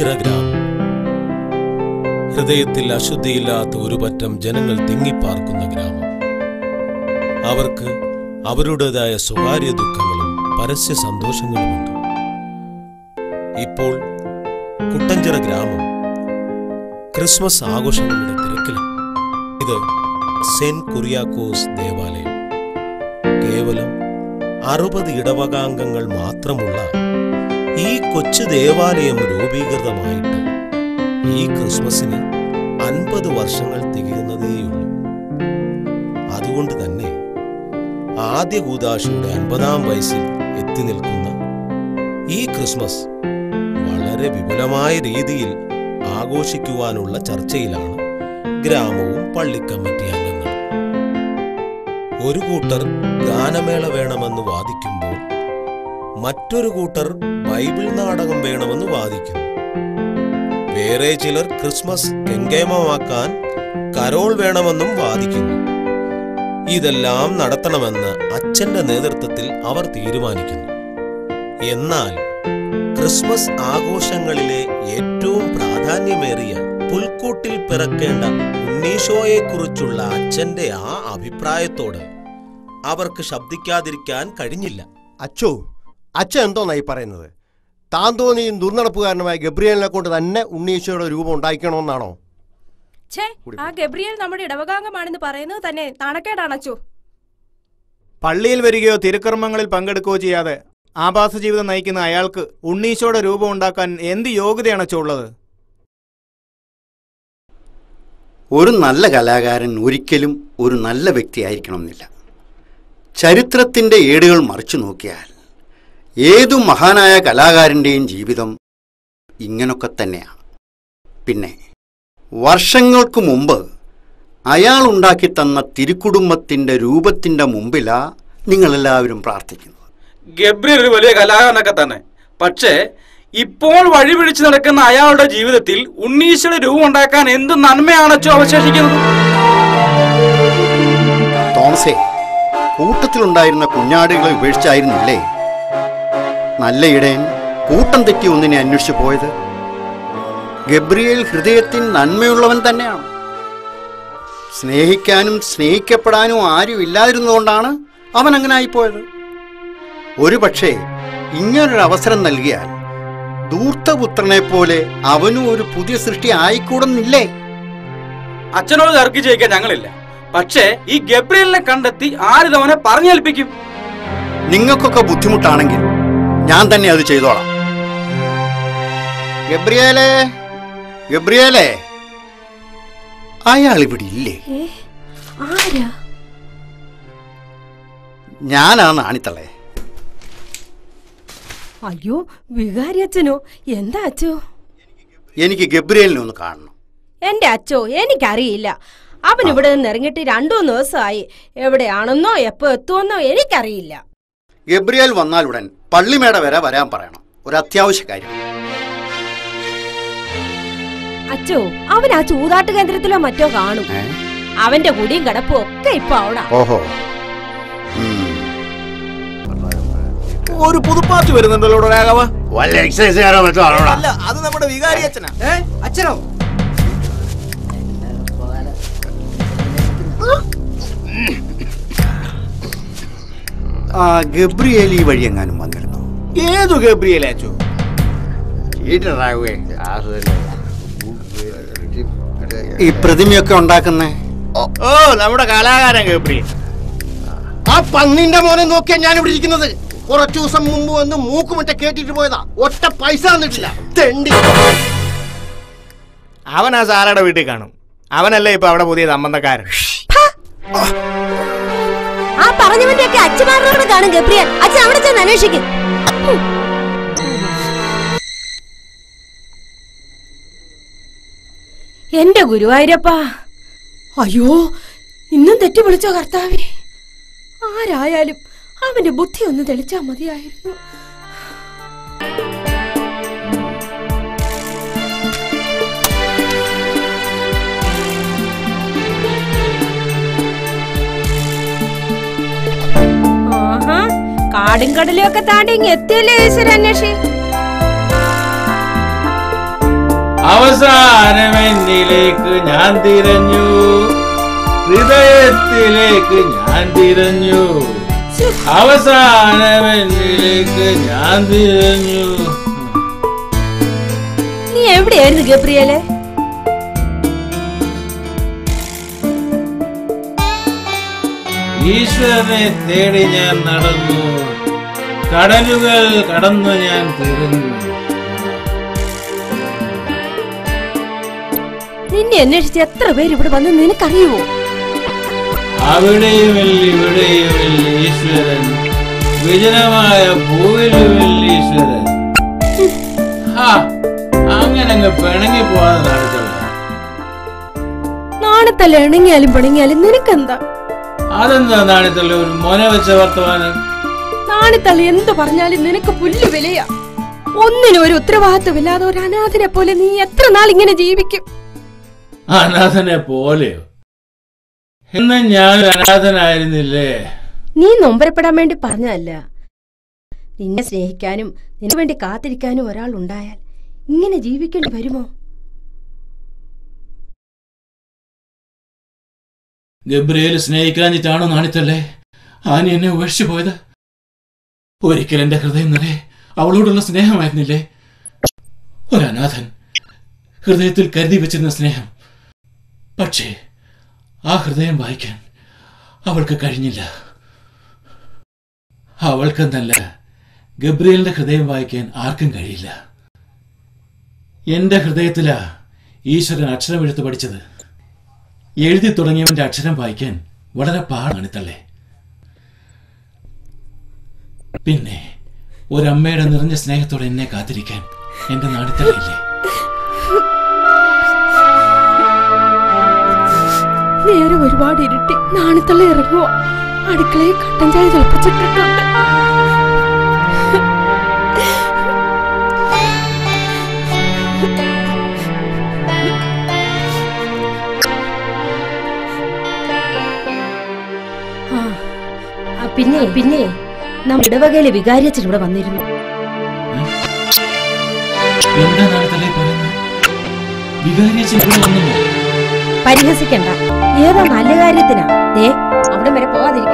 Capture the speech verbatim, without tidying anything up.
കുട്ടഞ്ചിറ ഗ്രാമം. ഹൃദയത്തിൽ അശുദ്ധിയില്ലാത്ത ഒരു പറ്റം ജനങ്ങൾ തിങ്ങിപ്പാർക്കുന്ന ഗ്രാമം. അവർക്ക് അവരുടേതായ സ്വകാര്യ ദുഃഖങ്ങളും പരസ്യ സന്തോഷങ്ങളുമുണ്ട്. ഇപ്പോൾ കുട്ടഞ്ചിറ ഗ്രാമം ക്രിസ്മസ് ആഘോഷങ്ങളുടെ തിരക്കിലാണ്. ഇത് സെന്റ് കുര്യാക്കോസ് ദേവാലയം. കേവലം അറുപത് ഇടവകാംഗങ്ങൾ മാത്രമുള്ള ഈ കൊച്ചു ദേവാലയം രൂപീകൃതമായിട്ട് ഈ ക്രിസ്മസിന് അൻപത് വർഷങ്ങൾ തികയുന്നതേയുള്ളൂ. അതുകൊണ്ട് തന്നെ ആദ്യ കൂദാശയുടെ അൻപതാം വയസ്സിൽ എത്തി നിൽക്കുന്ന ഈ ക്രിസ്മസ് വളരെ വിപുലമായ രീതിയിൽ ആഘോഷിക്കുവാനുള്ള ചർച്ചയിലാണ് ഗ്രാമവും പള്ളിക്കമ്മിറ്റി അംഗങ്ങളും. ഒരു കൂട്ടർ ഗാനമേള വേണമെന്ന് വാദിക്കുമ്പോൾ മറ്റൊരു കൂട്ടർ ബൈബിൾ നാടകം വേണമെന്ന് വാദിക്കുന്നു. വേറെ ചിലർ ക്രിസ്മസ് കെങ്കേമമാക്കാൻ കരോൾ വേണമെന്നും വാദിക്കുന്നു. ഇതെല്ലാം നടത്തണമെന്ന് അച്ഛന്റെ നേതൃത്വത്തിൽ അവർ തീരുമാനിക്കുന്നു. എന്നാൽ ക്രിസ്മസ് ആഘോഷങ്ങളിലെ ഏറ്റവും പ്രാധാന്യമേറിയ പുൽക്കൂട്ടിൽ പിറക്കേണ്ട ഉണ്ണീശോയെക്കുറിച്ചുള്ള അച്ഛന്റെ ആ അഭിപ്രായത്തോട് അവർക്ക് ശബ്ദിക്കാതിരിക്കാൻ കഴിഞ്ഞില്ല. അച്ചോ, അച്ഛൻ എന്തോന്നായി പറയുന്നത്? താൻ തോന്നിയും ദുർനടപ്പുകാരനുമായ ഗബ്രിയേലിനെ കൊണ്ട് തന്നെ ഉണ്ണീശോയുടെ രൂപം ഉണ്ടാക്കണമെന്നാണോ? ആ ഗബ്രിയേൽ നമ്മുടെ ഇടവകാംഗമാണെന്ന് പറയുന്നത് തന്നെ നാണക്കേടാണ് അച്ചോ. പള്ളിയിൽ വരികയോ തിരുക്കർമ്മങ്ങളിൽ പങ്കെടുക്കുകയോ ചെയ്യാതെ ആഭാസ ജീവിതം നയിക്കുന്ന അയാൾക്ക് ഉണ്ണീശോയുടെ രൂപം ഉണ്ടാക്കാൻ എന്ത് യോഗ്യതയാണ് അച്ചോ ഉള്ളത്? ഒരു നല്ല കലാകാരൻ ഒരിക്കലും ഒരു നല്ല വ്യക്തിയായിരിക്കണമെന്നില്ല. ചരിത്രത്തിൻ്റെ ഏടുകൾ മറിച്ചു നോക്കിയാൽ ഏതു മഹാനായ കലാകാരൻ്റെയും ജീവിതം ഇങ്ങനൊക്കെ തന്നെയാണ്. പിന്നെ വർഷങ്ങൾക്ക് മുമ്പ് അയാൾ ഉണ്ടാക്കി തന്ന തിരുക്കുടുംബത്തിൻ്റെ രൂപത്തിൻ്റെ മുമ്പിലാ നിങ്ങളെല്ലാവരും പ്രാർത്ഥിക്കുന്നത്. ഗബ്രിയേൽ ഒരു വലിയ കലാകാരനൊക്കെ തന്നെ. പക്ഷേ ഇപ്പോൾ വഴിപിടിച്ച് നടക്കുന്ന അയാളുടെ ജീവിതത്തിൽ ഉണ്ണീശോയുടെ രൂപം ഉണ്ടാക്കാൻ എന്ത് നന്മയാണോ അവശേഷിക്കുന്നത്? തോമസേ, കൂട്ടത്തിലുണ്ടായിരുന്ന കുഞ്ഞാടുകളെ ഉപേക്ഷിച്ചായിരുന്നില്ലേ നല്ല ഇടയൻ കൂട്ടം തെറ്റി ഒന്നിനെ അന്വേഷിച്ചു പോയത്? ഗബ്രിയേൽ ഹൃദയത്തിൽ നന്മയുള്ളവൻ തന്നെയാണ്. സ്നേഹിക്കാനും സ്നേഹിക്കപ്പെടാനും ആരും ഇല്ലാതിരുന്നുകൊണ്ടാണ് അവൻ അങ്ങനെ ആയിപ്പോയത്. ഒരു പക്ഷേ ഇങ്ങനൊരു അവസരം നൽകിയാൽ ധൂർത്തപുത്രനെ പോലെ അവനും ഒരു പുതിയ സൃഷ്ടി ആയിക്കൂടുന്നില്ലേ? അച്ഛനോട് തർക്കിച്ച് ജയിക്കാൻ ഞങ്ങളില്ല. പക്ഷേ ഈ ഗബ്രിയേലിനെ കണ്ടെത്തി ആരിതവനെ പറഞ്ഞേൽപ്പിക്കും. നിങ്ങൾക്കൊക്കെ ബുദ്ധിമുട്ടാണെങ്കിൽ ഞാൻ തന്നെ അത് ചെയ്തോളാം. ഗബ്രിയേലേ, ഗബ്രിയേലേ, അയാൾ ഇവിടെ ഇല്ലേ? ഞാനാണ് ആണിത്തള്ളേ. അയ്യോ, വികാരി അച്ഛനോ? എന്താ അച്ഛോ? എനിക്ക് ഗബ്രിയേലിനെ ഒന്ന് കാണണം. എന്റെ അച്ഛോ, എനിക്കറിയില്ല. അവൻ ഇവിടെ നിന്ന് ഇറങ്ങിയിട്ട് രണ്ടു മൂന്ന് ദിവസമായി. എവിടെയാണെന്നോ എപ്പോ എത്തുമെന്നോ എനിക്കറിയില്ല. ഗബ്രിയേൽ വന്നാലുടൻ പള്ളിമേട വരെ വരാൻ പറയണം. ഒരു അത്യാവശ്യ കാര്യം. അച്ഛോ, അവൻ ആ ചൂതാട്ട് കേന്ദ്രത്തിലോ മറ്റോ കാണും. അവന്റെ കുടിയും കിടപ്പും ഒക്കെ ഇപ്പൊ അവിടെ. ഓഹോ, ഒരു പുതുപ്പാർട്ടി വരുന്നുണ്ടല്ലോ രാഘവ. വല്ല എക്സൈസുകാരോ മറ്റോ ആണോ? അല്ല, അത് നമ്മുടെ വികാരി അച്ഛനാ. അച്ഛനോ? ആ ഗബ്രിയേൽ ഈ വഴി എങ്ങാനും വന്നിരുന്നു? ഏതു ഗബ്രിയേൽ അച്ചോ? ഈ പ്രതിമയൊക്കെ ഉണ്ടാക്കുന്നേ? ഓ, നമ്മുടെ കലാകാരൻ ഗബ്രിയേൽ. ആ പന്നിന്റെ മോനെ നോക്കിയാ ഞാൻ ഇവിടെ ഇരിക്കുന്നത്. കുറച്ചു ദിവസം മുമ്പ് വന്ന് മൂക്കുമുറ്റ കേട്ടിട്ട് പോയതാ. ഒറ്റ പൈസ തന്നിട്ടില്ല. തെണ്ടി. അവൻ ആ സാറയുടെ വീട്ടിൽ കാണും. അവനല്ലേ ഇപ്പൊ അവിടെ പുതിയ സംബന്ധക്കാരൻ. ആ പറഞ്ഞവന്റെയൊക്കെ അച്ഛന്മാരോട് കാണും ഗബ്രിയേൽ. അച്ഛൻ അവിടെ ചെന്ന് അന്വേഷിക്കും. എന്റെ ഗുരുവായൂരപ്പാ, അയ്യോ, ഇന്നും തെറ്റി വിളിച്ചോ കർത്താവേ. ആരായാലും അവന്റെ ബുദ്ധി ഒന്ന് തെളിച്ചാ മതിയായിരുന്നു. ആഹാ, കാടും കടലും ഒക്കെ താണ്ടി ഇങ്ങ് എത്തിയല്ലേ ഈശ്വര അന്വേഷി. അവസാനം എന്നിലേക്ക് ഞാൻ തിരഞ്ഞു, ഹൃദയത്തിലേക്ക് ഞാൻ തിരഞ്ഞു, അവസാനം എന്നിലേക്ക് ഞാൻ തിരഞ്ഞു. നീ എവിടെയായിരുന്നു ഗബ്രിയേലെ? ഈശ്വരനെ തേടി ഞാൻ നടന്നു, കടലുകൾ കടന്നു ഞാൻ തിരഞ്ഞു. നിന്നെ അന്വേഷിച്ച് എത്ര പേര് ഇവിടെ വന്ന് നിനക്കറിയുമോ? അവിടെയുമില്ല ഇവിടെയുമില്ല ഈശ്വരൻ, വിജനമായ ഭൂവിലുമില്ല ഈശ്വരൻ. അങ്ങനെ പിണങ്ങി പോവാതെ നടത്തുള്ള നാണത്തല്ല ഇണങ്ങിയാലും പിണങ്ങിയാലും നിനക്കെന്താ? അതെന്താ നാണത്തല്ല ഒരു മോന വെച്ച വർത്തമാനം? നാണത്തല്ല എന്ത് പറഞ്ഞാലും നിനക്ക് പുല്ല് വിലയാ. ഒന്നിനും ഒരു ഉത്തരവാദിത്വമില്ലാതെ ഒരു അനാഥനെ പോലെ നീ എത്ര നാൾ ഇങ്ങനെ ജീവിക്കും? അനാഥനെ പോലെയോ? എന്നാ ഞാൻ അനാഥനായിരുന്നില്ലേ? നീ നൊമ്പരപ്പെടാൻ വേണ്ടി പറഞ്ഞതല്ല. നിന്നെ സ്നേഹിക്കാനും നിനക്ക് വേണ്ടി കാത്തിരിക്കാനും ഒരാൾ ഉണ്ടായാൽ ഇങ്ങനെ ജീവിക്കേണ്ടി വരുമോ? ഗബ്രിയേൽ സ്നേഹിക്കാഞ്ഞിട്ടാണോ നാണിത്തല്ലേ ആനി എന്നെ ഉപേക്ഷിച്ചു പോയത്? ഒരിക്കൽ എന്റെ ഹൃദയം നിറയെ അവളോടുള്ള സ്നേഹമായിരുന്നില്ലേ? ഒരനാഥൻ ഹൃദയത്തിൽ കരുതി വെച്ചിരുന്ന സ്നേഹം. പക്ഷേ ആ ഹൃദയം വായിക്കാൻ അവൾക്ക് കഴിഞ്ഞില്ല. അവൾക്കെന്നല്ല, ഗബ്രിയേലിന്റെ ഹൃദയം വായിക്കാൻ ആർക്കും കഴിയില്ല. എന്റെ ഹൃദയത്തിലാ ഈശ്വരൻ അക്ഷരം എഴുത്ത് പഠിച്ചത്. എഴുതി തുടങ്ങിയവന്റെ അക്ഷരം വായിക്കാൻ വളരെ പാടാണ് തള്ളേ. പിന്നെ ഒരമ്മയുടെ നിറഞ്ഞ സ്നേഹത്തോടെ എന്നെ കാത്തിരിക്കാൻ എന്റെ നാടിത്തള്ളയില്ലേ? നേരെ ഒരുപാട് ഇരുട്ടി. നാണിത്തള്ള ഇറങ്ങുവോ? അടുക്കളയിൽ കട്ടൻ ചായ തിളപ്പിച്ചിട്ടിട്ടുണ്ട്. പിന്നെ പിന്നെ നമ്മുടെ ഇടവകയിലെ വികാരിയച്ഛൻ ഇവിടെ വന്നിരുന്നു. പരിഹസിക്കണ്ട, ഏതോ നല്ല കാര്യത്തിനാ. ഏ അവിടെ വരെ പോവാതിരിക്കും.